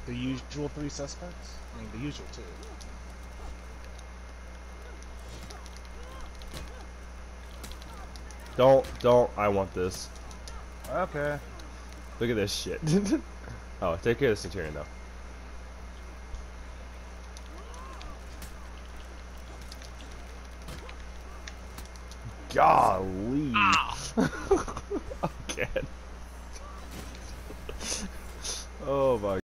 The usual three suspects? I mean, the usual two. Don't. I want this. Okay. Look at this shit. Oh, take care of the Centurion though. Golly. Okay. Oh my